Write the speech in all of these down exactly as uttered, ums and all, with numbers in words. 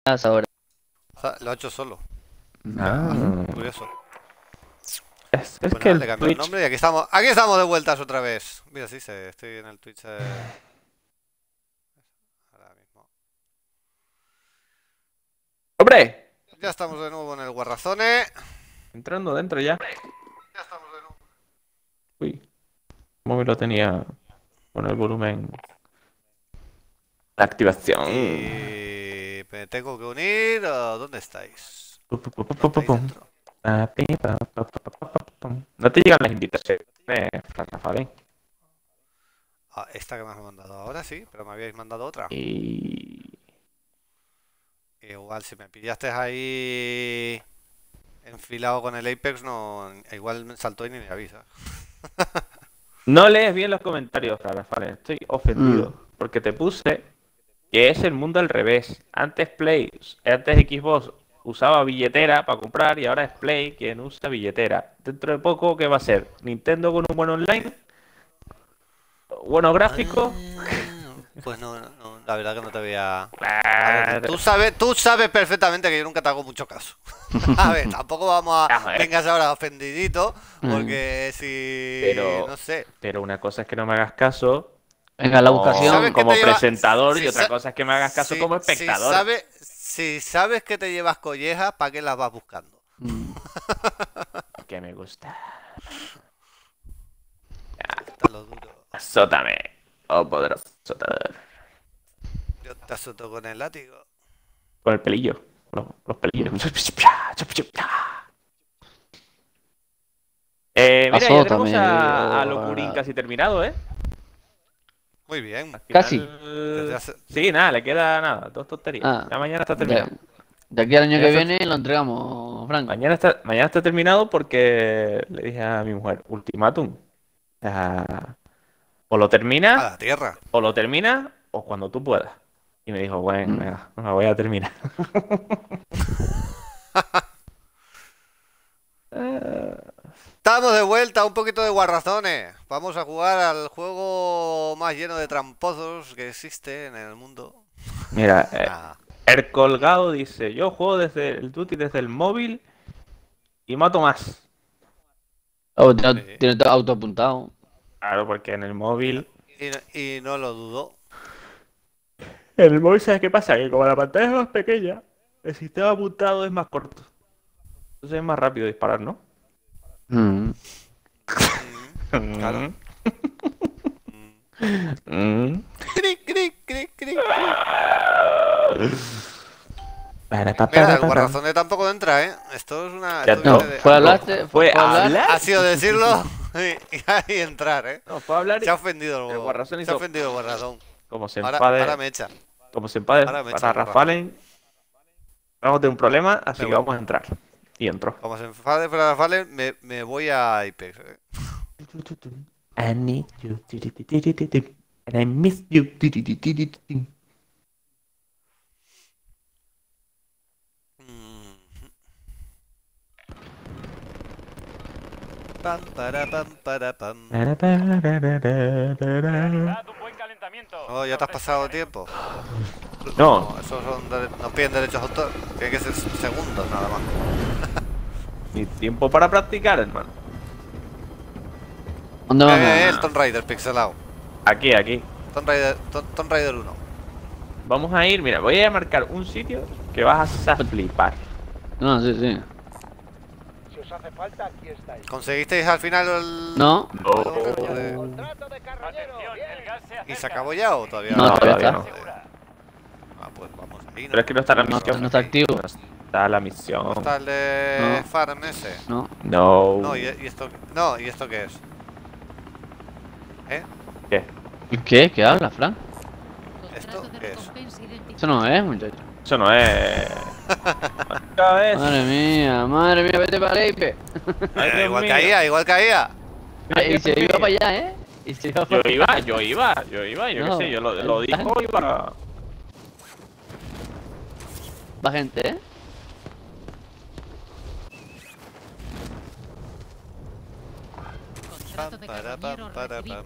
ahora. O sea, lo ha hecho solo. Ah, Curioso. es, es Pues que nada, el le cambió el Twitch. nombre y aquí estamos. Aquí estamos de vueltas otra vez. Mira, sí, se, estoy en el Twitch eh, ahora mismo. ¡Hombre! Ya estamos de nuevo en el Guarrazone. Entrando dentro ya. Ya estamos de nuevo. Uy, el móvil lo tenía con el volumen. La activación. Y me tengo que unir. ¿O ¿Dónde estáis? Pu, pu, pu, pu, ¿No pu, estáis pum. dentro? Pa, pi, pa, pa, pa, pa, pa, pum. No te llegan las invitaciones, Fran Rafael. Ah, esta que me has mandado ahora sí, pero me habíais mandado otra. Y. Igual si me pillaste ahí enfilado con el Apex, no, igual me saltó y ni me avisa. No lees bien los comentarios, Fran Rafael. Estoy ofendido. Mm. Porque te puse que es el mundo al revés. Antes Play, antes Xbox usaba billetera para comprar y ahora es Play quien usa billetera. Dentro de poco, ¿qué va a ser? ¿Nintendo con un buen online? ¿Buenos gráficos? Ah, pues no, no, no, la verdad que no te voy a... A ver, Claro. tú sabes, tú sabes perfectamente que yo nunca te hago mucho caso. A ver, tampoco vamos a... Ah, joder. Vengas ahora ofendidito, Mm. porque si... Pero- No sé. Pero una cosa es que no me hagas caso Venga, la como, vocación. ¿Sabes qué como te lleva- presentador si y otra sa- cosa es que me hagas caso si- como Si espectador. sabes, si sabes que te llevas collejas, ¿para qué las vas buscando? Mm. Que me gusta. Está lo duro. Azótame, oh poderoso azotador. Yo te azoto con el látigo. Con el pelillo. Los, los pelillos. Eh, mira, ya tenemos Azótame, a, a oh, Locurín casi terminado, ¿eh? Muy bien. Al Casi. Desde hace- Sí, nada, le queda nada, dos tonterías. Ah, Ya mañana está de, terminado. de aquí al año Ya que está- viene lo entregamos, Franco. Mañana está, mañana está terminado porque le dije a mi mujer, ultimátum. O sea, o lo A terminas, la tierra. o lo terminas, o cuando tú puedas. Y me dijo, bueno, Mm. venga, me voy a terminar. Eh, Estamos de vuelta, un poquito de guarrazones. Vamos a jugar al juego más lleno de tramposos que existe en el mundo. Mira, eh, Ah, el colgado dice, yo juego desde el Duty desde el móvil y mato más. Oh, tiene, Sí. tiene todo auto apuntado. Claro, porque en el móvil... y, no- y no lo dudo. En el móvil, ¿sabes qué pasa? Que como la pantalla es más pequeña, el sistema apuntado es más corto. Entonces es más rápido disparar, ¿no? Mm. Mm, Claro. Mm. Cri, cri, cri, cri. Para, pa, Mira, para, el pa, pa. guarrazone tampoco entra, ¿eh? Esto es una... Ya esto No, viene de- fue a ah, hablarte, Fue fue a hablar. hablar. Ha sido decirlo y, y ahí entrar, ¿eh? No, fue a hablar y Se ha ofendido el el huevo. guarrazón Se hizo- ha ofendido el guarrazón. como se Ahora, enfade, ahora me echa. como se enfade ahora me echa para el guarrazón. Rafalen, vamos de un problema, así Me que voy. vamos a entrar. Y entró. Como se enfade para Vale, me, me voy a Apex. ¿eh? I need you, and I miss you. Mm. Pam, para, pam, para, pam. Realizad un buen calentamiento. Oh, ya te has pasado tiempo. No, Esos son dere- nos piden derechos de autor. Tiene que ser segundos nada más. ni tiempo para practicar, hermano. ¿Dónde Mira, vamos? mira, el Tomb Raider pixelado. Aquí, aquí. Tomb Raider, Tom- Tomb Raider uno. Vamos a ir, mira, voy a marcar un sitio que vas a flipar. No, sí, sí. Si os hace falta, aquí estáis. ¿Conseguisteis al final el... No, No. Contrato de carroñero. Atención, el gas se acerca. ¿Y se acabó ya o todavía No, No, todavía no. Segura. Ah, pues vamos ahí, ¿no? Pero es que no está la no, misión. no está activo. No está la misión. ¿No está el de No. Farm ese? No. No. No, ¿y, y esto, no, ¿y esto qué es? ¿Eh? ¿Qué? ¿Qué? ¿Qué habla, Fran? ¿Esto qué es? Eso no es, muchacho. Eso no es. Otra vez. Madre mía, madre mía, vete para el Ape. Ay, Eh, Dios igual mío. caía, igual caía. Ah, y se iba para allá, ¿eh? Y se iba Yo para iba, yo iba, yo iba, yo No, qué sé, yo lo, lo el dijo, tanque. iba. Va gente, ¿eh? Pam, para, pam, para, pam.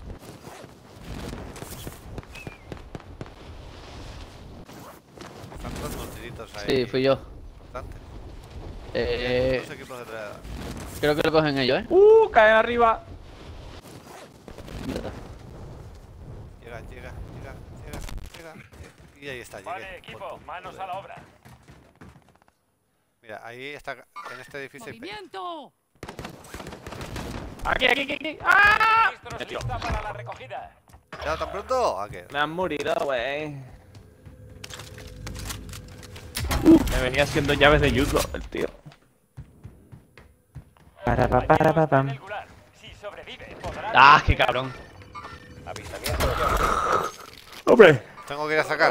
Pam, equipitos ahí. Sí, fui yo. Bastante. Eh, Dos equipos de tres. creo que lo cogen ellos, ¿eh? ¡Uh! Cae arriba. Mierda. Llega, llega, llega, llega, llega. Y ahí está, llegué. Vale, equipo, Por tu- manos a la obra. Mira, ahí está, en este edificio hay pe- ¡Movimiento! Aquí, aquí, aquí, aquí. ¡Ah! Registros Me tío. lista para la recogida. ¿Ya tan pronto? ¿A qué? Me han morido, güey. Uh, me venía haciendo llaves de judo el tío. Para, pa, para, pa, Compañeros, en pam. el Gulag. Si sobrevive, podrá... ¡Ah, qué cabrón! Avistamiento. ¡Hombre! Tengo que ir a sacar.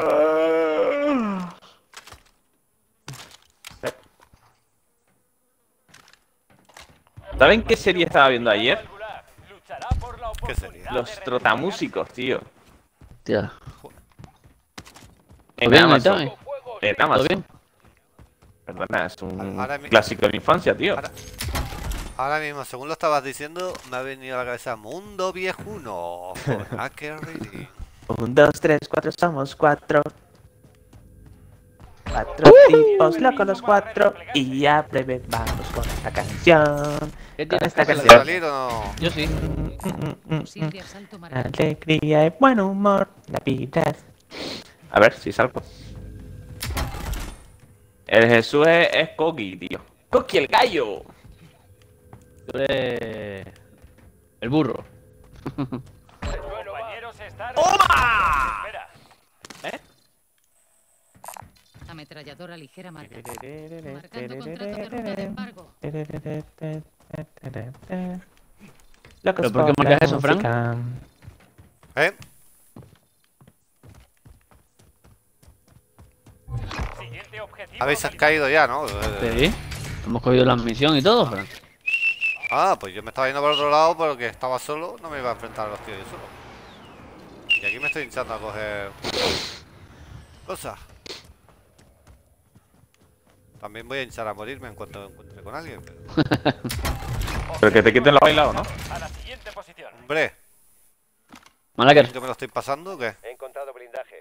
¿Saben qué serie estaba viendo ayer? El Gulag luchará por la ¿Qué sería? oportunidad Los de trotamúsicos, tío. Tía. En bien, Amazon. ahí está, En ¿Todo Amazon. bien? Perdona, es un Ahora mi- clásico de mi infancia, tío. Ahora- Ahora mismo, según lo estabas diciendo, me ha venido a la cabeza Mundo Viejuno con Hacker Reading. Un, dos, tres, cuatro, somos cuatro. Cuatro tipos locos los cuatro. Y ya breve vamos con esta canción. ¿Qué Con tienes esta que ¿Vas a canción. salir o no? Yo sí. Fusil de asalto marcado. Alegría y buen humor. La vida. A ver si salgo. El Jesús es, es Coqui, tío. Coqui el gallo. Tú eres... el burro. Compañeros, está... ¡Toma! Espera. Ametralladora ligera marcada. Marcando contrato de ruta de embargo. ¿Pero por qué marcas eso, Fran? ¿Eh? Siguiente objetivo. Habéis localizado. caído ya, ¿no? Sí. Hemos cogido la misión y todo, Fran. Ah, pues yo me estaba yendo por otro lado porque estaba solo, no me iba a enfrentar a los tíos yo solo. Y aquí me estoy hinchando a coger cosas. También voy a hinchar a morirme en cuanto me encuentre con alguien. Pero... Pero que te quiten la bailado, ¿no? A la siguiente posición. Hombre, Malaker. ¿yo me lo estoy pasando o qué? He encontrado blindaje.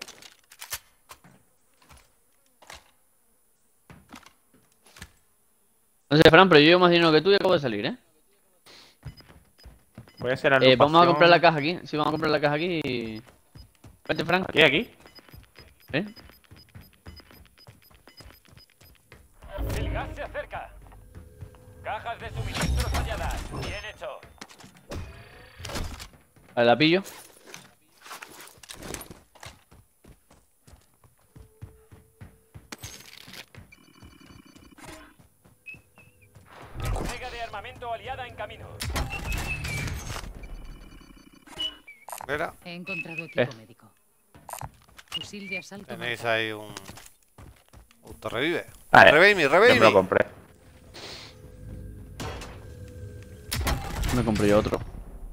No sé, Fran, pero yo llevo más dinero que tú y acabo de salir, ¿eh? Voy a hacer la Eh, vamos a agrupación. comprar la caja aquí. Sí, vamos a comprar la caja aquí y... Vete, Fran. Aquí, aquí. ¿Eh? El gas se acerca. Cajas de suministros halladas. Bien hecho. Vale, la pillo. Entrega de armamento aliada en camino. Mira, He encontrado equipo Eh. médico. Fusil de asalto tenéis marcado. ahí un... Autorrevive. Vale, Revive me, yo revive me lo me. compré. Me compré yo otro.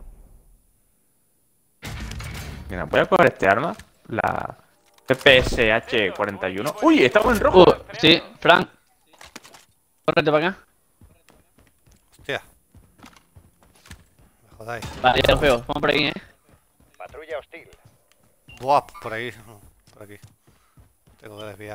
Mira, voy a coger este arma. La P P S H cuarenta y uno. ¡Uy! Estamos en rojo. Uh, sí, Fran. Córrete para acá. Hostia. Me jodáis. Vale, ya lo veo. Vamos por aquí, ¿eh? Patrulla hostil. Buah, por ahí. Por aquí. Tengo que desviar.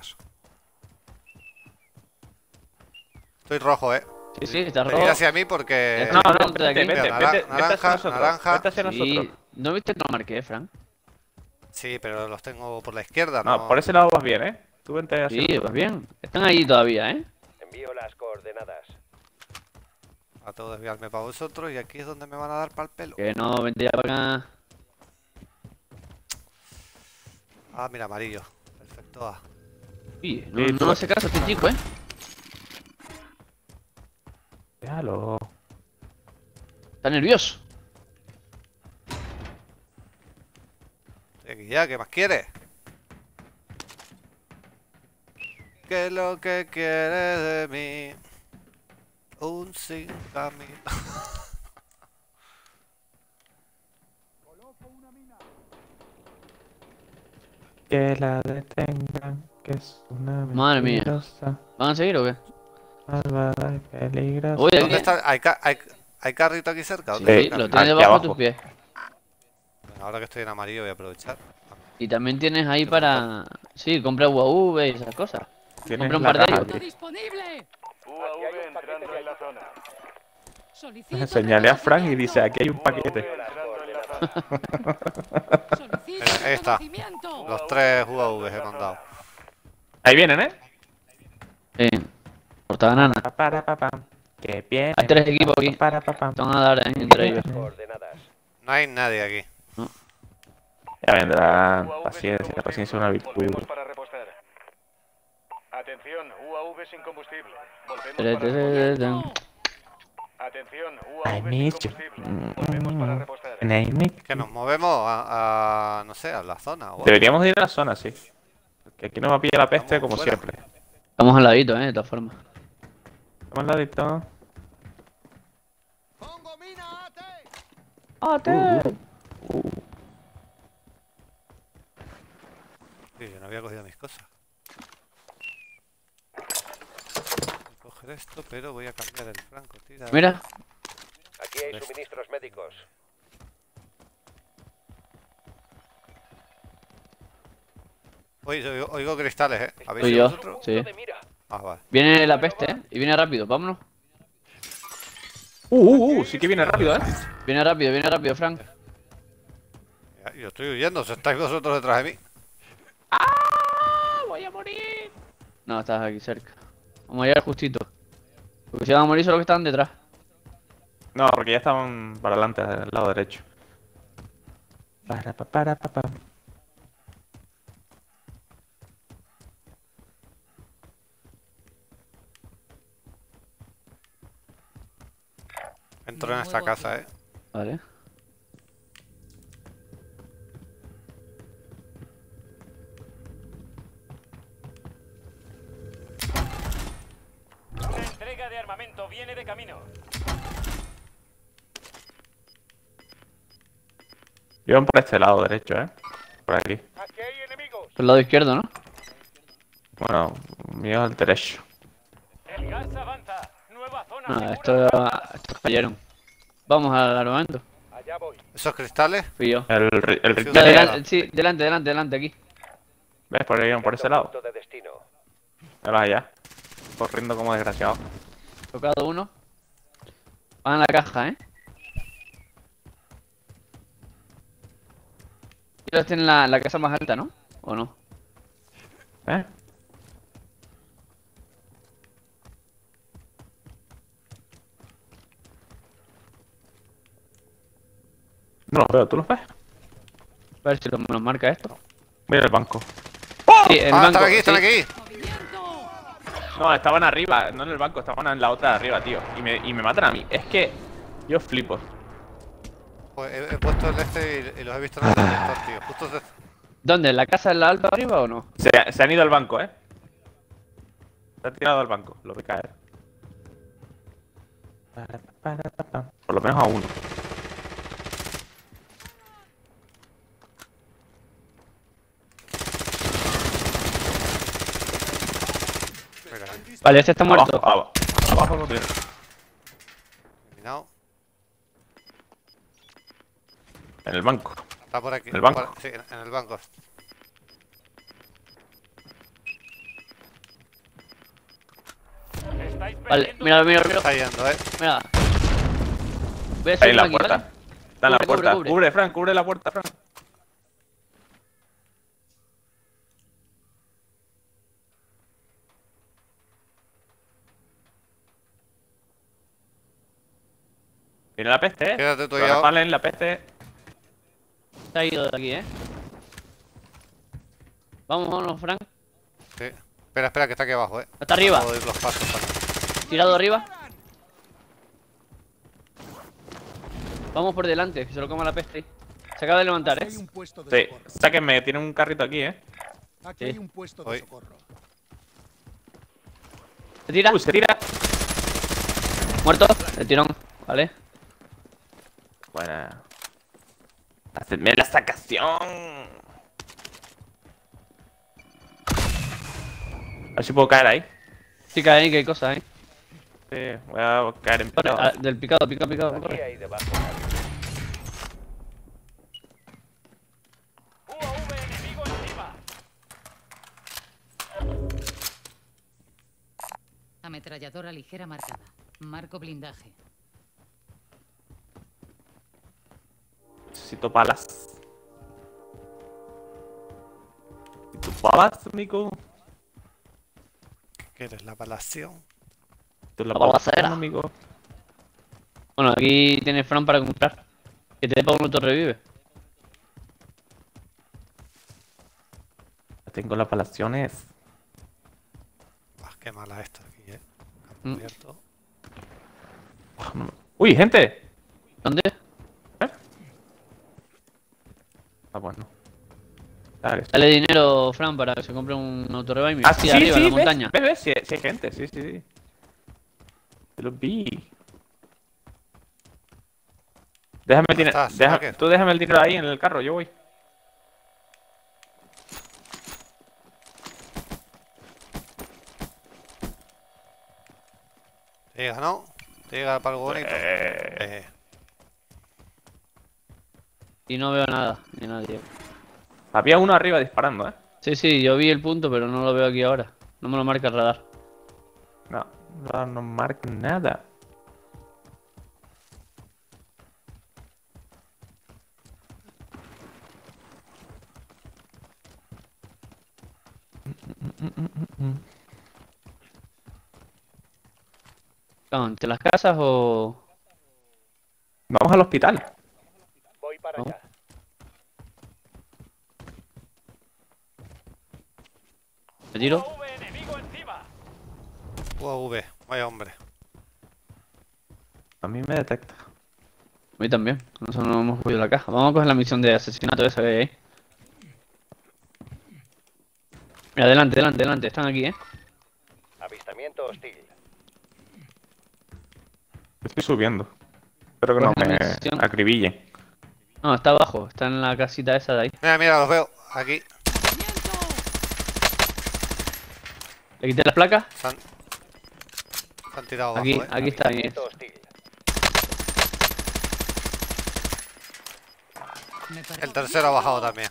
Estoy rojo, eh. Sí, sí, está rojo. Venid hacia mí porque... No, no, Vente de vete, aquí. vete, Mira, vete, nara- vete hacia naranja, nosotros. naranja. Vete hacia Sí, nosotros. ¿no viste que lo marqué, Fran? Sí, pero los tengo por la izquierda, No, ¿no? por ese lado vas bien, ¿eh? Tú vente hacia Sí, nosotros. vas bien. Están ahí todavía, ¿eh? Envío las coordenadas. Ahora tengo que desviarme para vosotros y aquí es donde me van a dar para el pelo. Que no, vente ya para acá. Ah, mira, amarillo. Perfecto. Ah. Uy, no, Sí, no tú- hace caso este chico, ¿eh? Déjalo. Está nervioso. Estoy aquí ya, ¿qué más quieres? ¿Qué es lo que quieres de mí? Un sin camino. Que la detengan, que es una Madre mía. mentirosa, ¿Van a seguir o qué? malvada y peligrosa. Uy, aquí. ¿Dónde está? ¿Hay, ca- hay, hay carrito aquí cerca? Sí, ¿Dónde Sí, está lo el tienes carrito? aquí debajo de abajo. tus pies. Bueno, ahora que estoy en amarillo voy a aprovechar. Y también tienes ahí para... Sí, compra U A V y esas cosas. Tienes Compra un la par de caja ellos. aquí. disponible! U A V entrando en la zona. Solicito Señalé a Frank y dice, reconocimiento. aquí hay un U A V paquete. entrando en la zona. Solicito Mira, ahí está. reconocimiento. Los tres U A Vs he mandado. Ahí vienen, ¿eh? Sí. Porta banana. Pa, para, pa, pam. Que viene. Hay tres equipos aquí. Para, pa, pam. Te van a dar ¿eh? entre ellos. No hay nadie aquí. Ya vendrán. U A V sin Paciencia, combustible. paciencia es una virtud. Volvemos para repostar. Atención, U A V sin combustible. Volvemos Tere, para tere, repostar. tere. No. Atención, U I A V sin miss you. combustible. Volvemos para repostar. And I miss Que you. nos movemos a, a no sé, a la zona. o algo. Deberíamos ir a la zona, sí. Que aquí nos va a pillar la peste Vamos como fuera. siempre. Estamos al ladito, ¿eh? De todas formas. Vamos al ladito. Sí, yo no había cogido mis cosas. Voy a coger esto, pero voy a cambiar el franco, tira. Mira. Aquí hay suministros médicos. Oigo, oigo, oigo cristales, ¿eh? ¿Habéis Soy sido yo. vosotros? Sí. Ah, vale. Viene la peste, ¿eh? Y viene rápido. Vámonos. Uh, uh, uh, sí que viene rápido, ¿eh? Viene rápido, viene rápido, Frank. Ya, yo estoy huyendo, si estáis vosotros detrás de mí. No, estás aquí cerca. Vamos a llegar justito. Porque si van a morir son los que están detrás. No, porque ya estaban para adelante, del lado derecho. Para, pa, para, pa, pa. Entro en esta casa, ¿eh? Vale. Una entrega de armamento viene de camino. Iban por este lado derecho, ¿eh? Por aquí. Aquí hay enemigos. Por el lado izquierdo, ¿no? Bueno, mío al derecho. El gas avanza. Nueva zona No, segura. esto, estos cayeron. Vamos al armamento. Allá voy. ¿Esos cristales? Fui yo. El, ri- el Sí, ritmo Ya, Vale. delante, sí, delante, delante, delante, aquí. ¿Ves? Por ahí, por ese lado. Punto de destino. Velos allá. Corriendo como desgraciado. Tocado uno. Van a la caja, ¿eh? Ellos tienen la, la casa más alta, ¿no? ¿O no? ¿Eh? No los veo, ¿tú los ves? A ver si lo- nos marca esto. Mira el banco. Sí, el ¡Ah, banco, están aquí, están sí. aquí! ¡Movimiento! No, estaban arriba, no en el banco, estaban en la otra de arriba, tío. Y me, y me matan a mí. Es que yo flipo. Pues he, he puesto el este y, y los he visto en el detector, tío. Justo de... ¿Dónde? ¿En la casa en la alta arriba o no? Se, se han ido al banco, ¿eh? Se han tirado al banco, lo vi caer. Para, para, pa, pa. Por lo menos a uno. Mira, Vale, este está muerto. Abajo, abajo, abajo lo tiene. eliminado. En el banco. Está por aquí. ¿El banco? por- sí, en, en el banco. Estáis Vale, perdiendo. mira, mira, mira. Está yendo, ¿eh? Mira. Voy a Ahí en subirme la aquí, puerta. ¿vale? Está en la Cubre, puerta. cubre, Cubre, cubre. Frank, cubre la puerta, Frank. Viene la peste, eh. Quédate tú Pero ahí ahora. Rafalen, la peste. Se ha ido de aquí, ¿eh? Vamos, vámonos, Frank. Sí. Espera, espera, que está aquí abajo, ¿eh? Está arriba. Puedo ir los pasos para... Tirado arriba. Vamos por delante, que se lo coma la peste. Se acaba de levantar, ¿eh? Aquí hay un puesto de Sí, socorro. sáquenme, tiene un carrito aquí, eh. Aquí Sí. hay un puesto de Voy. socorro. ¿Se tira? Uy, se tira. Muerto. El tirón. Vale. Buena. Hacedme la sacación. A ver si puedo caer ahí. Sí, cae ahí, que hay cosas, ¿eh? Sí, voy a caer en Corre, picado. ah, del picado, picado, picado. Aquí Corre. hay debajo. U A V enemigo encima. Ametralladora ligera marcada. Marco blindaje. Necesito balas. Necesito balas, amigo. ¿Quieres la palación? Necesito la La balacera. balacera, amigo. Bueno, aquí tienes Fran para comprar. Que te dé para un auto revive. Ya tengo las balaciones. Ah, qué mala esto aquí, eh. Mm. Abierto. Uy, gente. ¿Dónde? Ah, bueno. Dale, sí. Dale dinero, Fran, para que se compre un auto revive. Ah, sí, arriba, sí, en la ves, montaña. ves, ves, sí, sí hay gente, sí, sí, sí. Te lo vi. Déjame el dinero. estás, deja- Hacker? tú déjame el dinero ahí en el carro, yo voy. ¿Te llega, no? ¿Te llega para algo bonito? Eh, Eh, Y no veo nada, ni nadie. había uno arriba disparando, ¿eh? Sí, sí, yo vi el punto, pero no lo veo aquí ahora. No me lo marca el radar. No, no, no marca nada. ¿Entre las casas o...? Vamos al hospital. Voy para Vamos. allá. ¿Me tiro? U A V enemigo encima. U A V, vaya hombre. A mí me detecta. A mí también. Nosotros no hemos cogido la caja. Vamos a coger la misión de asesinato esa que hay ahí. Mira, adelante, adelante, adelante. Están aquí, ¿eh? Avistamiento hostil. Estoy subiendo. Espero que no Coge la me misión. acribillen. No, está abajo. Está en la casita esa de ahí. Mira, mira, los veo. Aquí. ¿Le quité las placas? Se han, se han tirado abajo, Aquí, eh. aquí está. ahí. Avistamiento hostil. Me parece. El tercero ha bajado también.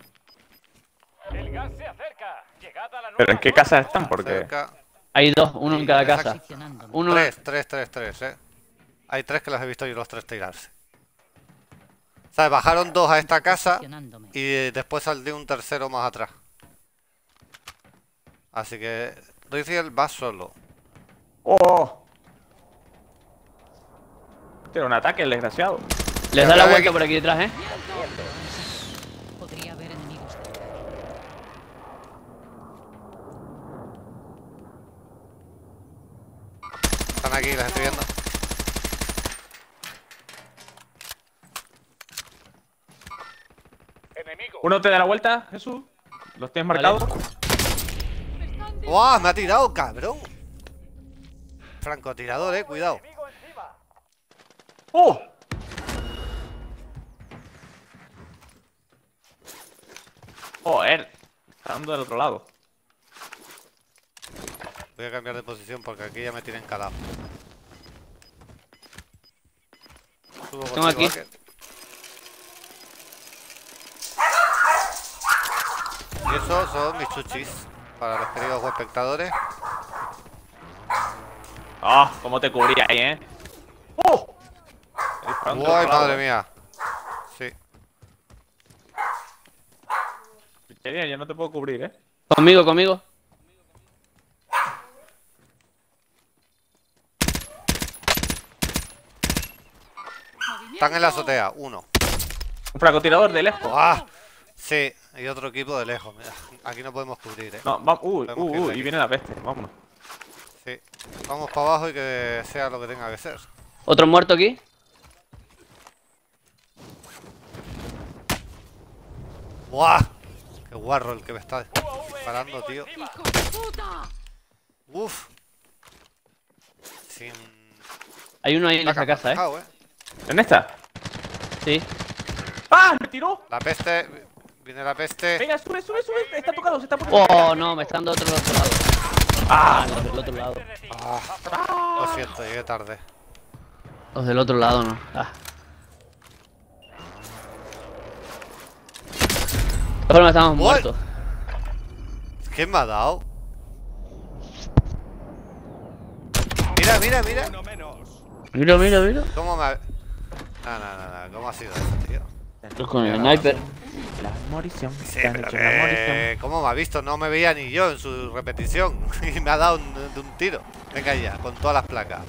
El gas se acerca. Llegad a la nueva ¿Pero en qué zona casa de están? zona. Porque... Cerca. Hay dos, uno en Sí, cada exacto. casa. Posicionándome. Uno... Tres, tres, tres, tres, eh. Hay tres que los he visto yo los tres tirarse. ¿Sabes? Bajaron dos a esta casa Posicionándome. y después salió un tercero más atrás. Así que Riziel va solo. ¡Oh! Tiene un ataque, el desgraciado. Les da la Aquí. vuelta por aquí detrás, ¿eh? Podría haber enemigos cerca. Están aquí, les estoy viendo. Enemigo. Uno te da la vuelta, Jesús. ¿Los tienes Vale. marcados? ¡Wow! Me ha tirado, cabrón. Francotirador, eh, cuidado. Enemigo encima. ¡Oh! Joder. Está dando del otro lado. Voy a cambiar de posición porque aquí ya me tienen calado. Subo Tengo contigo, aquí. Hacker. Y esos son mis chuchis para los queridos espectadores. ¡Ah! ¿Cómo te cubrí ahí, eh? ¡Oh! Estoy disparando del ¡Uy, otro lado. madre mía! Sí. Pichería, yo no te puedo cubrir, eh. Conmigo, conmigo. Están en la azotea, uno. Un francotirador de lejos. ¡Ah! Sí, y otro equipo de lejos. Mira, aquí no podemos cubrir, eh. No, vamos. Uy, Tenemos que uy, ir de uy. aquí. Y viene la peste. Vámonos. Sí. Vamos para abajo y que sea lo que tenga que ser. Otro muerto aquí. ¡Buah! ¡Qué guarro el que me está disparando, tío! ¡Hijo de puta! ¡Uf! Sin... Hay uno ahí en esa casa, ¿eh? Fijao, eh. ¿En esta? Sí. ¡Ah! ¡Me tiró! La peste... Viene la peste. Venga, sube, sube, sube. Está tocado, se está poniendo. Oh, no, me están dando otro otro lado. Ah, los del otro lado. Ah, lo siento, llegué tarde. Los del otro lado, no. Ah. De todas formas, estamos What? muertos. ¿Qué me ha dado? Mira, mira, mira. Mira, mira, mira. ¿Cómo me ha... No, no, no, no. ¿Cómo ha sido eso, tío? Esto con el sniper. La morición. Sí, te han pero hecho la morición. que... ¿Cómo me ha visto? No me veía ni yo en su repetición. Y me ha dado un, de un tiro. Venga ya, con todas las placas.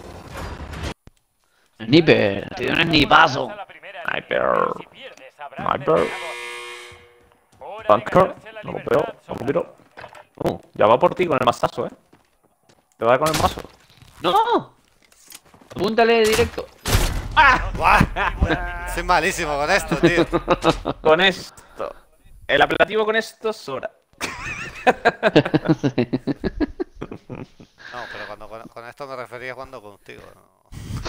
Sniper. Te dio un snipazo. Sniper. Sniper. Bunker. No lo veo. No lo miro. Uh, ya va por ti con el mazazo, eh. Te va con el mazo. ¡No! Apúntale directo. ¡Buah! Soy malísimo con esto, tío. Con esto. El apelativo con esto es Sora. No, pero cuando con, con esto me refería cuando contigo. ¿No?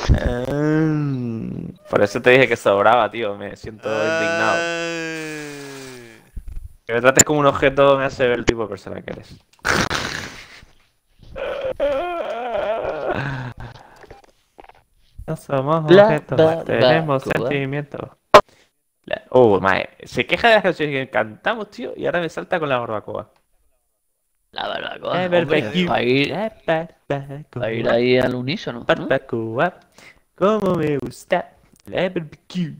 Mm, Por eso te dije que sobraba, tío. Me siento indignado. Ay. Que me trates como un objeto me hace ver el tipo de persona que eres. No somos Bla, objetos, bla, tenemos bla, sentimientos. La- Oh, mae, se queja de las canciones que cantamos, tío, y ahora me salta con la barbacoa. La barbacoa. Eh, Hombre, barbecue. para ir, La barbacoa. para ir ahí al unísono, ¿no? Barbacoa. Como me gusta la barbecue.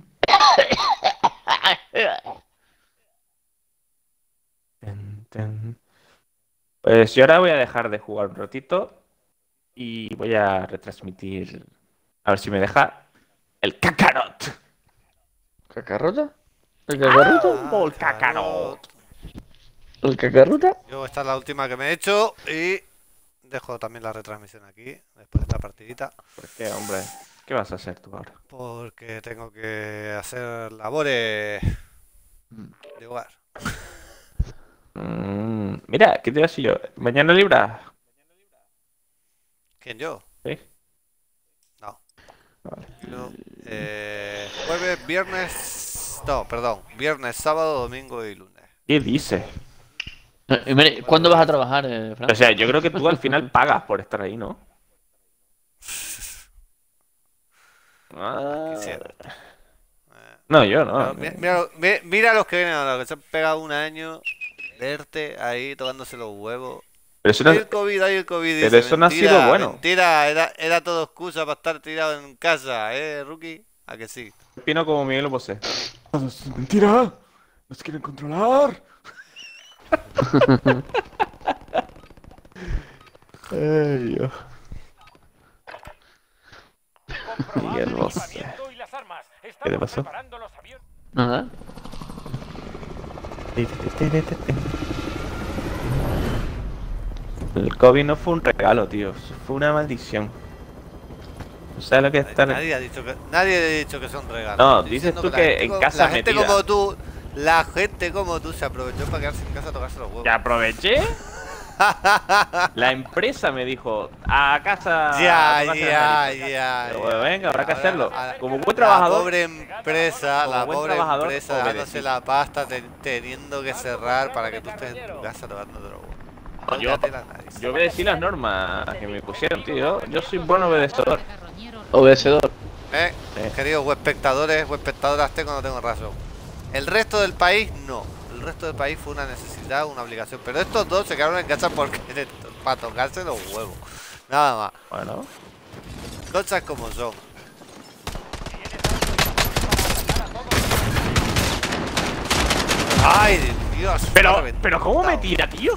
Tan, tan. Pues yo ahora voy a dejar de jugar un ratito y voy a retransmitir, a ver si me deja, el Kakarot. ¿Cacarrota? ¿El cacarrota? ¡Oh, el Kakarot! ¿El cacarrota? Yo esta es la última que me he hecho y dejo también la retransmisión aquí, después de esta partidita. ¿Por qué, hombre? ¿Qué vas a hacer tú ahora? Porque tengo que hacer labores de hogar. Mm, mira, ¿qué te iba a decir yo? ¿Mañana libras? ¿Quién, yo? ¿Sí? No. Vale. Yo, eh, jueves, viernes... No, perdón. Viernes, sábado, domingo y lunes. ¿Qué dices? Eh, mire, ¿cuándo vas a trabajar, eh, Fran? O sea, yo creo que tú al final pagas por estar ahí, ¿no? Ah, Quisiera. no, yo no. Pero mi- mira, lo- mi- mira los que vienen ahora, que se han pegado un año, verte ahí tocándose los huevos. Pero eso no- Hay el COVID, hay el COVID. Pero dice, eso no ha mentira, sido bueno. Mentira, era, era todo excusa para estar tirado en casa, ¿eh, Rookie? ¿A que sí? opino como Miguel Bosé. ¡Mentira! ¡Nos quieren controlar! Ay, Dios. Comprobad Miguel el Bosé. equipamiento y las armas. ¿Qué Estamos le pasó? preparando los aviones. Nada. El COVID no fue un regalo, tío. Fue una maldición. ¿No sabes lo que es estar...? Nadie ha dicho que, nadie ha dicho que son regalos. No, Estoy dices diciendo tú la que gente en co- casa La gente metida. como tú, la gente como tú se aprovechó para quedarse en casa a tocarse los huevos. ¿Que aproveché? La empresa me dijo, a casa... Ya, a tocarse ya, las narices. ya. Pero ya. bueno, venga, habrá que Ahora, hacerlo. a- Como buen La trabajador... pobre empresa, Como la buen pobre trabajador, empresa obedecí. dándose la pasta, te- teniendo que cerrar para que tú estés en tu casa tocándote los huevos. No, yo- Tócate las narices. Yo obedecí las normas que me pusieron, tío. Yo soy buen obedecedor. Carroñero. Obedecedor. Eh, Sí. queridos webespectadores, webespectadoras, tengo o no tengo razón. El resto del país no. El resto del país fue una necesidad, una obligación. Pero estos dos se quedaron en casa porque para tocarse los huevos. Nada más. Bueno. Cosas como son. Ay, Dios. me ha Pero, reventado. pero ¿cómo me tira, tío?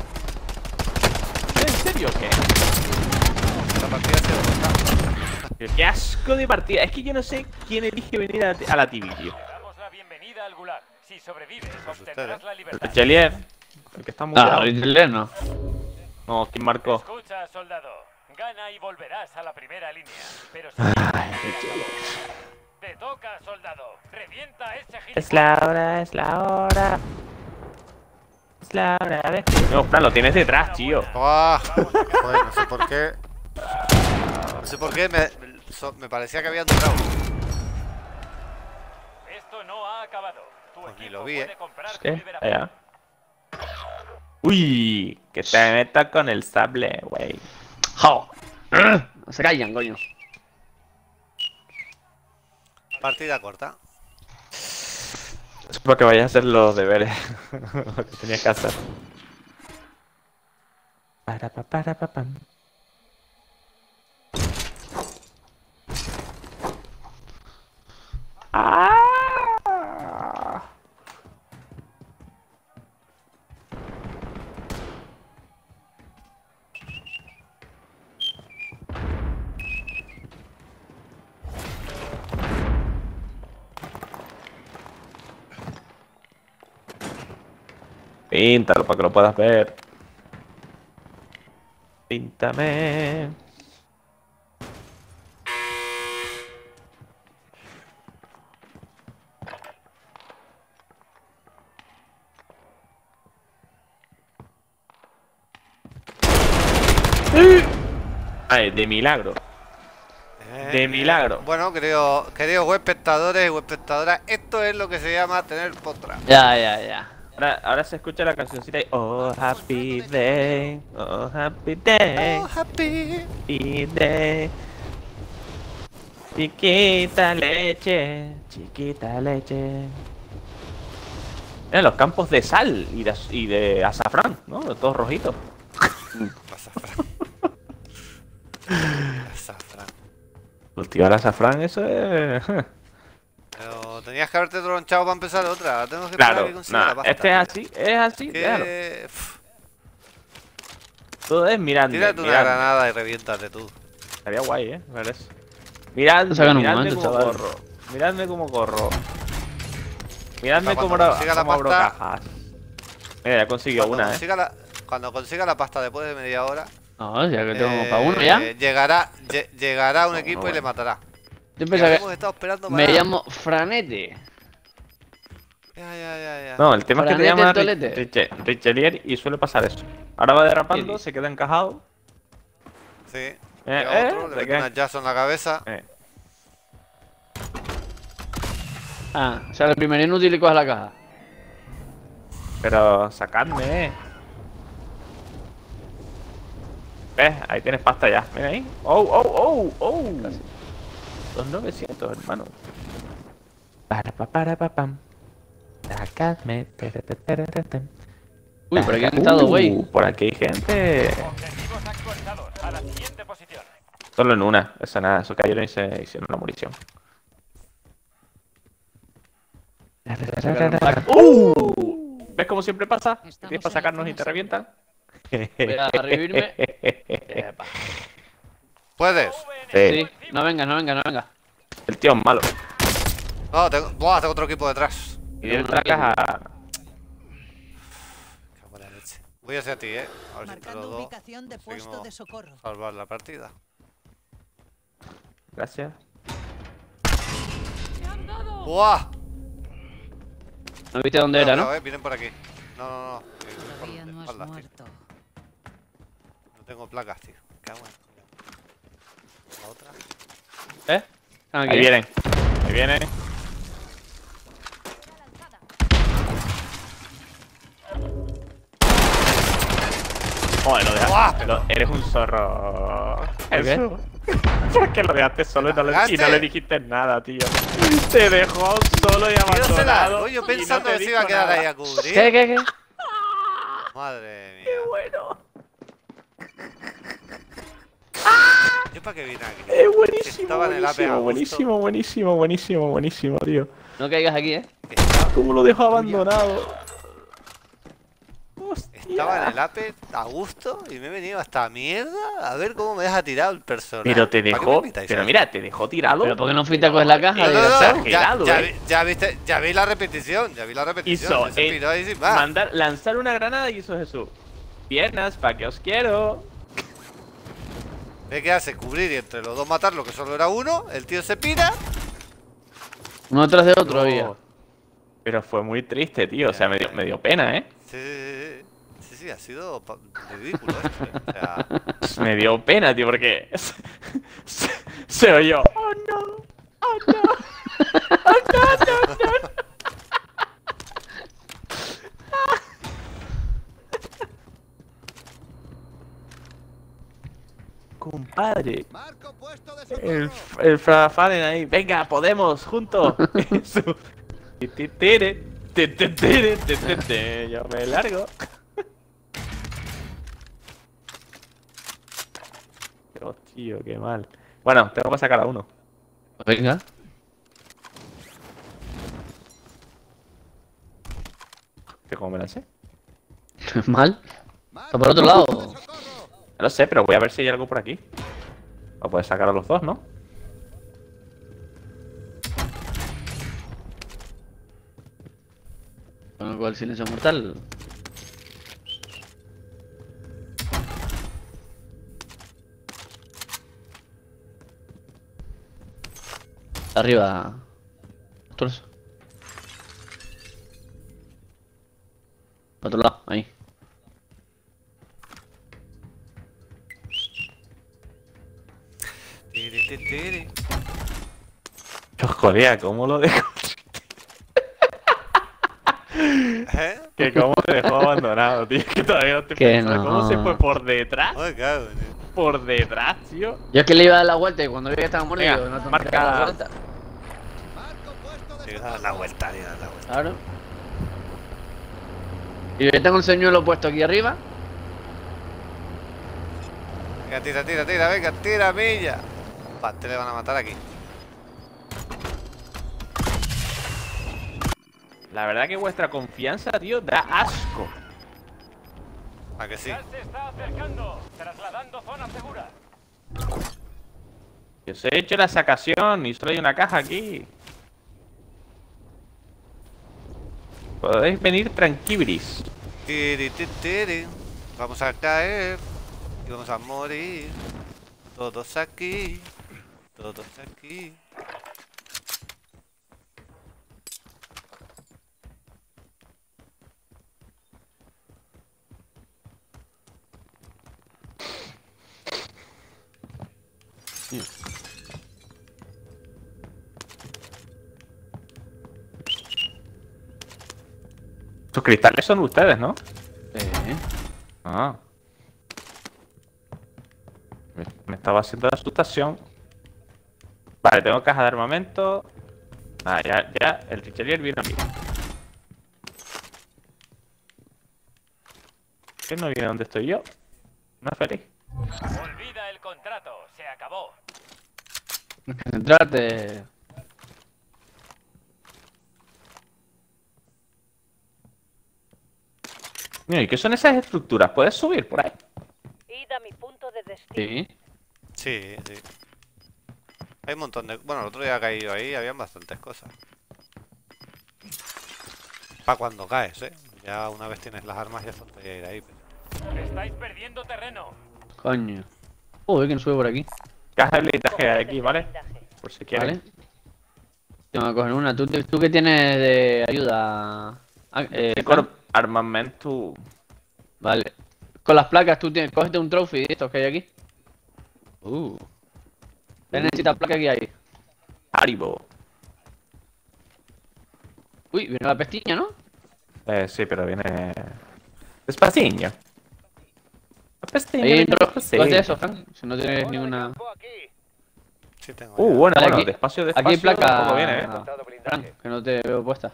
¿En serio o qué? La partida se rebota. Pero qué asco de partida. Es que yo no sé quién elige venir a, a la T V, tío. Damos la bienvenida al Gulag. Si sobrevives, Pues obtendrás ustedes. la El libertad. Chelier. El que está muy Ah, Hitler no. No, ¿quién marcó? Escucha, soldado. Gana y volverás a la primera línea. Pero si Ay, el Chelier. te toca, soldado, revienta a ese Es gilipollas. la hora, es la hora. Es la hora de... No, Fran, lo tienes detrás, tío. Ah, joder, no sé por qué. No sé por qué me, so- me parecía que habían durado. Esto no ha acabado. Tu Pues ni equipo lo vi, puede eh. comprar tu ¿Qué? liberación. Allá. Uy, que te metas con el sable, wey. ¡Jo! No se callan, coño. Partida corta. Es para que vayas a hacer los deberes lo que tenías que hacer. Para pa para pa pam. Píntalo para que lo puedas ver. Píntame. Ay, de milagro. Eh, De milagro. Bueno, queridos queridos web espectadores y web espectadoras, esto es lo que se llama tener potra. Ya, ya, ya. Ahora, ahora se escucha la cancioncita y oh happy day, oh happy day, Oh, happy. happy day. Chiquita leche, chiquita leche. Mira, los campos de sal y de, az- y de azafrán, ¿no? Todos rojitos. Azafrán. Azafrán. Cultivar azafrán, eso es... Pero tenías que haberte tronchado para empezar otra. Tenemos que esperar a Claro, que consiga la no, pasta. este es así, es así, claro. Que... Uf, Todo es mirando, tírate una mirando. granada y reviéntate tú. Estaría guay, ¿eh? Ver eso. Mirad, Sacan un miradme momento, cómo chaval. corro. Miradme cómo corro. Miradme Para cómo, cuando abro- consiga la cómo abro pasta- cajas. Mira, ya consiguió Cuando una, ¿eh? consiga la... Cuando consiga la pasta después de media hora, No, ya que tengo eh, para uno ya. Llegará, lle- llegará un No, equipo no, y le bueno. matará. Yo Ya pensaba hemos que estado esperando me para- llamo Franete. Ya, ya, ya, ya. No, el tema es que te Franete llama Tolete. Rich- Riche- Richelier y suele pasar eso. Ahora va derrapando, Sí. se queda encajado. Sí. Eh, Llega eh, otro, le se mete queda- una jazz en la cabeza. Eh, Ah, o sea, el primer inútil y coge la caja. Pero sacadme, eh. ¿Ves? Ahí tienes pasta ya. Mira ahí. ¡Oh, oh, oh! ¡Oh! Dos novecientos, hermano. Para, pa, para, pa, pam. Sacadme. tere, tere, tere, tere. Uy, por aquí han estado, güey. Uh, por aquí hay gente. Objetivos actualizados. A la siguiente posición. Solo en una. Eso nada, eso cayeron y se hicieron la munición. Sacaron un pack. ¡Uh! ¿Ves cómo siempre pasa? Que Estamos tienes para en la sacarnos y te zona revientan. Voy a revivirme. Epa. ¿Puedes? Sí. Sí, no venga, no venga, no venga. El tío es malo. No, tengo... Buah, tengo otro equipo detrás. Y de otra caja. Cago en la leche. Voy hacia ti, eh. A ver si entre los Marcando dos ubicación de puesto conseguimos de socorro. salvar la partida. Gracias. ¡Buah! No viste dónde era, Cuidado, ¿no? eh, vienen por aquí. No, no, no. Vienen por Todavía de no has espaldas, tío. muerto. No tengo placas, tío. ¿Qué hago? La otra. ¿Eh? Están aquí. Ahí vienen. Ahí vienen. Joder, lo dejaste. lo- eres un zorro. ¿Por qué? Eso. Porque lo dejaste solo y no, le, y no ¿Cagaste? le dijiste nada, tío. Te dejó solo y Tío, se la- abandonado. voy yo y no pensando te que se iba a dijo quedar nada. ahí a cubrir. ¿Qué, qué, qué? Madre mía. Bueno. ¿Yo para qué vine aquí? Es buenísimo, Estaba en el A P a buenísimo, gusto. buenísimo, buenísimo, buenísimo, buenísimo, tío. No caigas aquí, ¿eh? Estaba, ¿Cómo lo dejó abandonado? Hostia. estaba en el A P a gusto y me he venido hasta mierda a ver cómo me deja tirado el personaje. Pero te ¿Para qué me dejó, invitáis a pero eso? mira, te dejó tirado. Pero ¿por qué no fuiste a coger la caja? No, no, no, desgraciado? ya, Exagerado, ya, eh. vi- ya viste, ya vi la repetición, ya vi la repetición. Hizo, se eh, piró ahí sin más. mandar, lanzar una granada y hizo Jesús. Piernas, pa' que os quiero. Ve que hace cubrir y entre los dos matarlo, que solo era uno. El tío se pira. Uno tras de otro No. había. Pero fue muy triste, tío. O sea, me dio, me dio pena, ¿eh? Sí, sí, sí, sí, sí, ha sido pa- ridículo esto. eh. O sea, Me dio pena, tío, porque se, se oyó. Oh no, oh no, oh no, no, no. Compadre, Marco puesto de el, socorro. el Fra Fallen ahí, venga, podemos, juntos. Eso. Ti, ti, tire, ti, ti, tire, ti, ti, ti. Yo me largo. Dios, tío, qué mal. Bueno, tengo que sacar a uno. Venga. ¿Qué cómo me lancé? Mal. Marco Está por otro lado. puesto de socorro. No lo sé, pero voy a ver si hay algo por aquí. O puedes sacar a los dos, ¿no? Con el cual silencio mortal. Arriba. Otros. Otro lado, ahí. Tiri, tiri, tiri. Joder, ¿cómo lo dejo? ¿Eh? Que cómo te dejó abandonado, tío. Que todavía no te Que pensaba. ¿Cómo se no. fue por detrás? Ay, cago, tío. Por detrás, tío. Yo es que le iba a dar la vuelta y cuando vi que estaba muerto, Venga, digo, no tengo marca. que dar la vuelta. Tío, da la vuelta, tío, da la vuelta. Claro. Y yo tengo un señuelo puesto aquí arriba. Venga, tira, tira, tira, venga, tira, milla. Va, te le van a matar aquí. La verdad que vuestra confianza, tío, da asco. ¿A que sí? ¡Gas se está acercando! Trasladando zona segura. Que os he hecho la sacación y solo hay una caja aquí. Podéis venir tranquilos. Tiri, tiri, tiri. Vamos a caer y vamos a morir. Todos aquí. Todos aquí. Estos cristales son ustedes, ¿no? Sí. Ah. Me, me estaba haciendo la asustación. Vale, tengo caja de armamento. Ah, ya, ya, el Richelieu vino aquí. ¿Qué no viene donde estoy yo? No es feliz. Olvida el contrato. Se acabó. Centrarte. Mira, ¿y qué son esas estructuras? ¿Puedes subir por ahí? Id a mi punto de destino. Sí. Sí, sí. Hay un montón de... Bueno, el otro día caí yo ahí, habían bastantes cosas. Para cuando caes, ¿eh? Ya una vez tienes las armas ya es tontería ir ahí. Pero... Estáis perdiendo terreno. Coño. Uy, que no sube por aquí. Caja de blindaje hay aquí, ¿vale? Por si quieren. Vale. Tengo que coger una. ¿Tú, tú qué tienes de ayuda? Ah, eh, Con armamento. Vale. Con las placas tú tienes. Cógete un trophy de estos que hay aquí. Uh. ¿Qué necesitas placa aquí hay? Haribo. Uy, viene la pestiña, ¿no? Eh, sí, pero viene... Despaciño. Despaciño, Ahí viene dentro. despaciño. Cógete eso, Frank. Si no tienes ninguna. Sí, tengo Uh, ya. bueno, Vale, bueno, aquí- despacio, despacio. Aquí hay placa. tampoco viene, ¿eh? Frank, que no te veo puesta.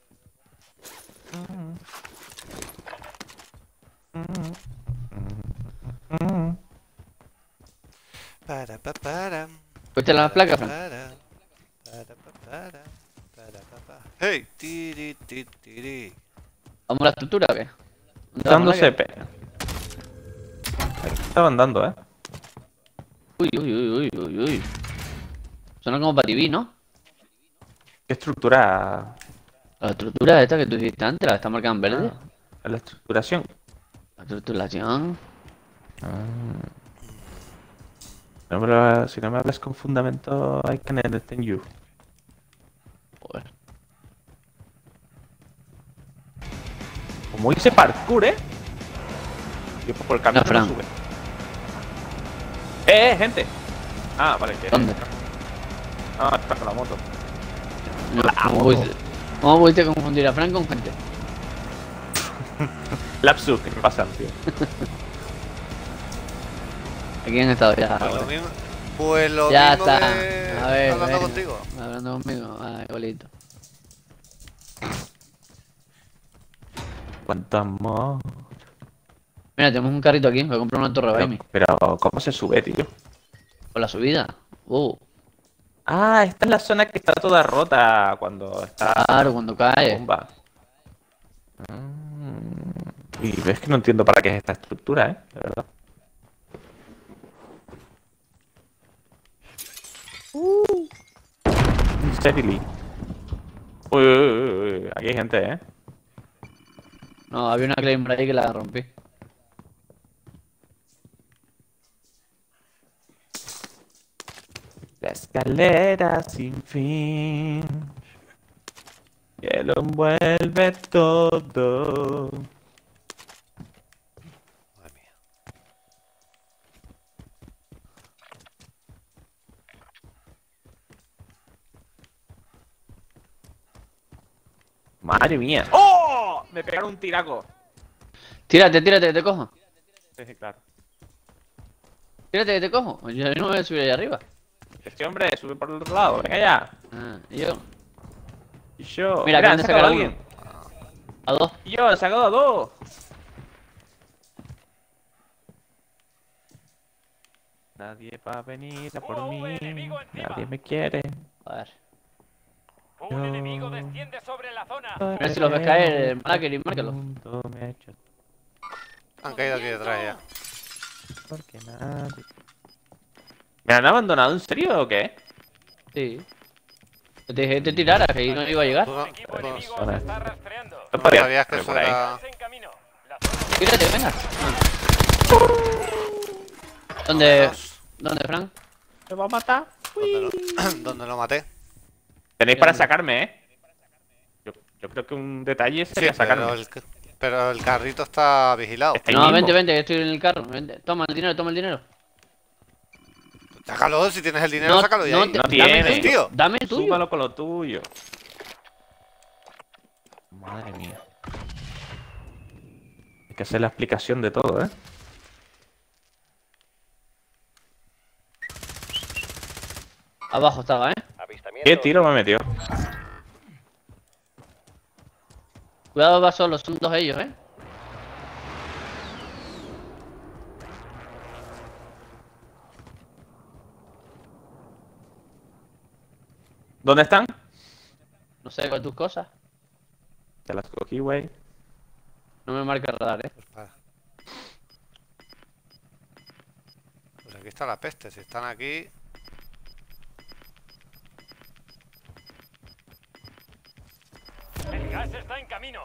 Para, pa, para. ¿Fuiste las placas, Frank? Para, para, pa, para, para, pa, pa. ¡Hey! Tiri, tiri, tiri. ¿Vamos a la estructura o qué? ¿Dónde Dando vamos a la C P. Ahí estaban dando, ¿eh? que- Uy, uy, uy, uy, uy, uy. Suena como para T V, ¿no? ¿Qué estructura? La estructura esta que tú dijiste antes, la está marcada en verde. Ah, la estructuración. La estructuración. No me lo- si no me hablas con fundamento, I can understand you. Joder. Como hice parkour, ¿eh? Yo por el camino No, Fran. no sube. ¡Eh, eh, gente! Ah, vale. que- ¿Dónde? Ah, está con la moto. No, ¿Cómo pudiste, cómo pudiste confundir a Frank con gente? Lapsus, ¿qué me pasa, tío? Aquí han estado ya. Pues lo ahora. mismo, pues lo Ya mismo está. de... A ver, hablando ven. contigo. Hablando conmigo. Ay, bolito. Cuánto amor. Mira, tenemos un carrito aquí. Voy a comprar una torre Pero, Baimi. pero, ¿cómo se sube, tío? Por la subida. Uh, Ah, esta es la zona que está toda rota cuando está claro, cuando la cae. bomba. Mm. Y ves que no entiendo para qué es esta estructura, ¿eh? De verdad. Steadily. Uy, uy, uy, uy, aquí hay gente, ¿eh? No, había una Claymore ahí que la rompí. Let's escalera sin fin que lo envuelve todo. Madre mía. Madre mía. ¡Oh! Me pegaron un tiraco. Tírate, tírate, que te cojo. Sí, sí, claro. Tírate, que te cojo. Yo no me voy a subir allá arriba. Este hombre sube por el otro lado. Venga ya. Ah, y yo. Y yo. Mira, Mira, que han me sacado a saca alguien. A dos. Y yo, he sacado a dos. Nadie va a venir a por Uno, mí. un enemigo encima. Nadie me quiere. A ver. Un Yo- enemigo desciende sobre la zona. A ver si los ves caer, Maraker, y márcalo. Mundo me ha hecho Han caído aquí detrás ya. porque nadie. ¿Me han abandonado en serio o qué? Sí. Te dije que te tiraras, que ahí no iba a llegar. Tú Un no, equipo tú no- enemigo ahora. se está rastreando. No no podía sabías que poner eso por ahí. era... Estás en camino. La zona Tírate, venga. ¿Dónde? Dos. ¿Dónde, Frank? ¿Me va a matar? ¿Dónde lo, dónde lo maté? Tenéis para sacarme, ¿eh? Yo, yo creo que un detalle Sí, sería sacarme. pero el, pero el carrito está vigilado. Está ahí No, mismo. vente, vente, que estoy en el carro. Vente. Toma el dinero, toma el dinero. Sácalo, si tienes el dinero, sácalo ya. no, ahí. te- No dame tiene. el tuyo. Tío. Dame el tuyo. Súmalo con lo tuyo. Madre mía. Hay que hacer la explicación de todo, ¿eh? Abajo estaba, ¿eh? Avistamiento. ¿Qué tiro me metió? Cuidado, va solo, son dos ellos, ¿eh? ¿Dónde están? No sé, con tus cosas. Te las cogí, güey. No me marca el radar, ¿eh? Pues para. Pues aquí está la peste, si están aquí... El gas está en camino.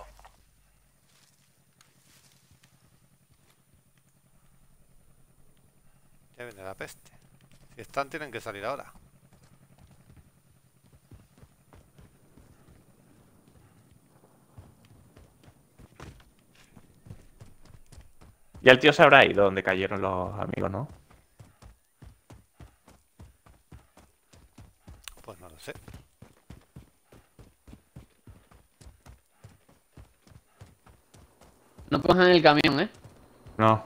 Ya viene la peste. Si están, tienen que salir ahora. Ya el tío se habrá ido donde cayeron los amigos, ¿no? Pues no lo sé. No cojan el camión, ¿eh? No.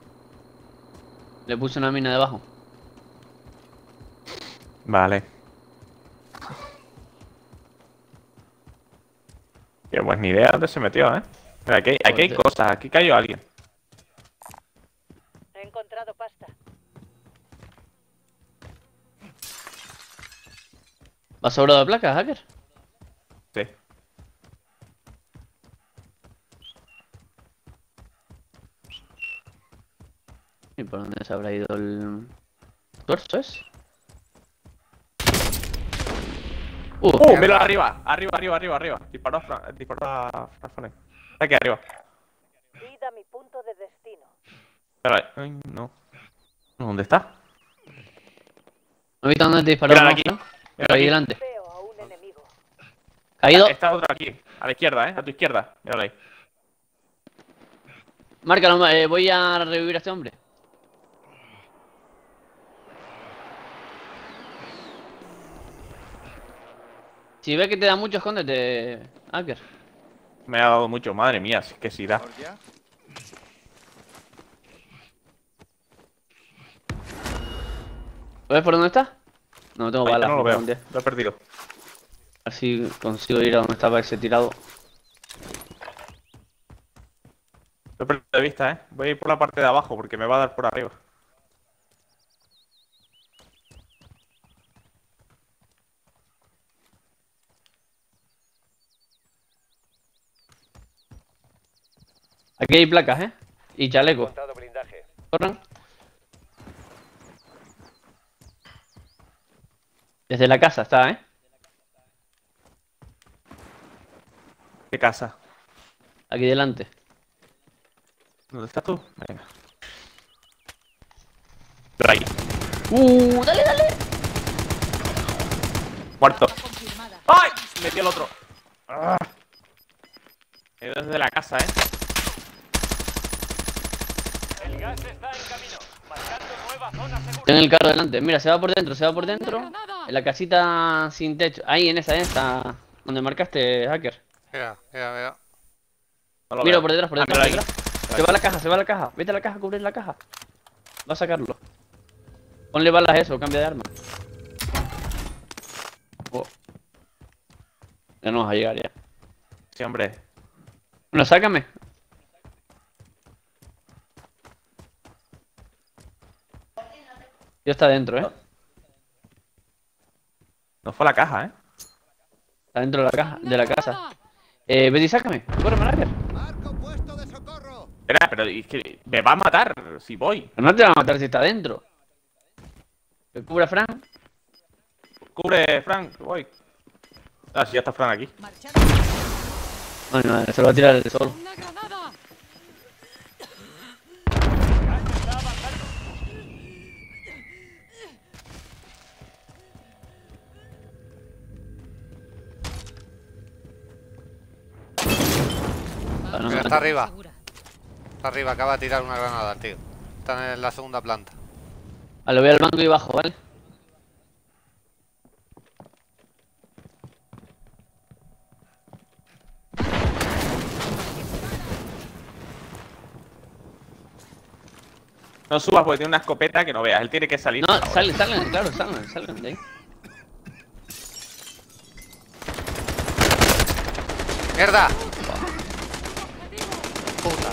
Le puse una mina debajo. Vale. Qué pues ni idea dónde se metió, ¿eh? Mira, aquí, hay- aquí hay Joder. cosas. Aquí cayó alguien. He encontrado pasta. ¿Va sobrado de placas, hacker? Sí. ¿Y por dónde se habrá ido el tuerzo es? Uh, ¡Uh! Mira arriba. Arriba, arriba, arriba, arriba. Disparó a Fran- disparó a Franfone. Está aquí arriba. Id a mi punto de destino. Espera, ay, no. ¿Dónde está? ¿no viste dónde te disparó? Mira no, aquí. Fran? Mira Pero ahí aquí. delante. Veo a un enemigo. Caído. Está otro aquí. A la izquierda, ¿eh? A tu izquierda. Míralo ahí. Márcalo, eh, voy a revivir a este hombre. Si ves que te da mucho, escóndete, hacker. Me ha dado mucho. Madre mía, sí que sí da. ¿Lo ves por dónde está? No tengo Ay, balas. no lo me veo. cago en diez. Lo he perdido. A ver si consigo ir a donde estaba ese tirado. Lo he perdido de vista, ¿eh? Voy a ir por la parte de abajo porque me va a dar por arriba. Aquí hay placas, ¿eh? Y chaleco. Encontrado blindaje. Corran. Desde la casa está, ¿eh? ¿Qué casa? Aquí delante. ¿Dónde estás tú? Venga. Por ahí. ¡Uh! ¡Dale, dale! Muerto. Confirmada. ¡Ay! Metió el otro. Ah. He ido desde la casa, eh. El gas está en camino. Marcando nueva zona segura. Tengo el carro delante. Mira, se va por dentro, se va por dentro. Granada. En la casita sin techo. Ahí, en esa, en esa. Donde marcaste, hacker. Mira, mira, mira. No lo Mira, veo. por detrás, por Ah, detrás, por míralo detrás. Se va a la caja, se va a la caja. Vete a la caja, cubre la caja. Va a sacarlo. Ponle balas a eso, cambia de arma. Oh. Ya no vas a llegar ya. ahí. Sí, hombre. Bueno, sácame. Ya está dentro, eh. No fue a la caja, eh. Está dentro de la caja, de la casa. Eh, vete y sácame. Corre, hacker. ¡Marco puesto de socorro! Espera, pero es que me va a matar si voy. Pero no te va a matar si está dentro. ¿Me cubre a Fran? Cubre, Frank, voy. Ah, sí, ya está Frank aquí. Marchando. Ay, madre, se lo va a tirar el solo. Una granada. Gas está avanzando. Ah, no, Mira, no. está arriba. Segura. Está arriba, acaba de tirar una granada, tío. Está en la segunda planta. Ah, lo voy al banco y bajo, ¿vale? No subas porque tiene una escopeta que no veas. Él tiene que salir. No, ahora. salen, salen, claro, salen, salen de ahí. ¡Mierda! Puta.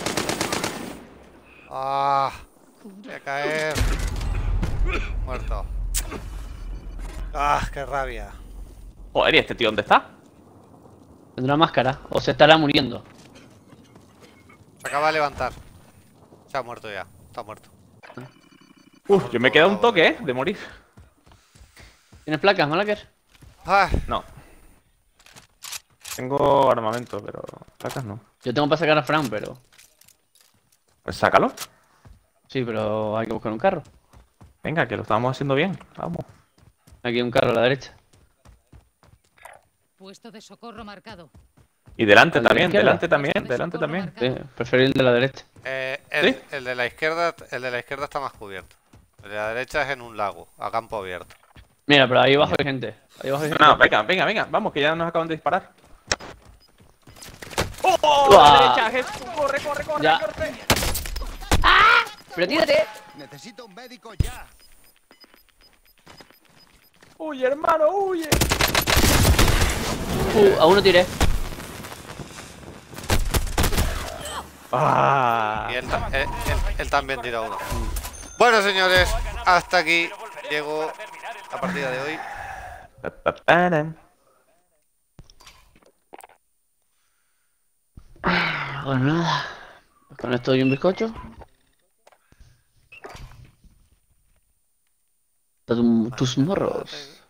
Ah, voy a caer. Muerto. Ah, qué rabia. Joder, ¿y este tío dónde está? Tendrá máscara, o se estará muriendo. Se acaba de levantar. Se ha muerto ya. Está muerto. Uf, yo me he quedado un toque, eh, de morir. ¿Tienes placas, Malaker? Ah, No. Tengo armamento, pero placas no. Yo tengo para sacar a Fran, pero... Pues sácalo. Sí, pero hay que buscar un carro. Venga, que lo estamos haciendo bien. Vamos. Aquí hay un carro a la derecha. Puesto de socorro marcado. Y delante ¿Al de la también, izquierda? delante también, delante también. Sí, prefiero el de la derecha. eh, el, ¿Sí? el de la izquierda, el de la izquierda está más cubierto. El de la derecha es en un lago, a campo abierto. Mira, pero ahí abajo hay gente. Ahí abajo hay gente. No, venga, venga, venga. Vamos, que ya nos acaban de disparar. ¡Oh! Uah. A la derecha, Jesús. Corre, corre, corre, Ya. corre. ¡Pero tírate! Necesito un médico ya. Huye, hermano, huye. Uh, a uno tiré. Ah. Y él, ta- él- él- él también tira uno. Bueno, señores, hasta aquí llegó la partida de hoy. Pa, pa, param. Pues nada. Con esto y un bizcocho. Tus morros.